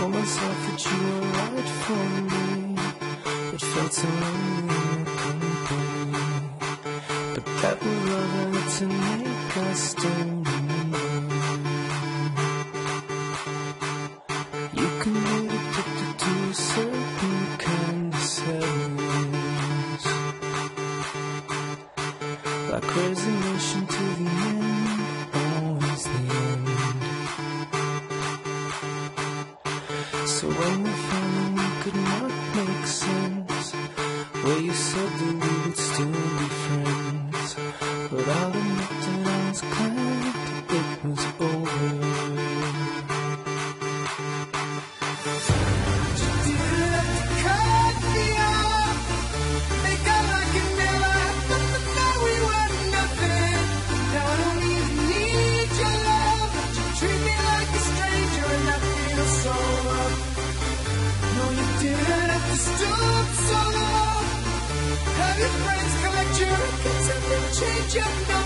told myself that you were right for me. It felt so lonely in your company, but that was love to make us stay. You can get addicted to a certain kind of sadness, like resignation to the end, always the end. So when we found we could not make sense, where you said that we would still be friends, but I'll admit that I was glad it was over. Have your friends collect your records and then change your number.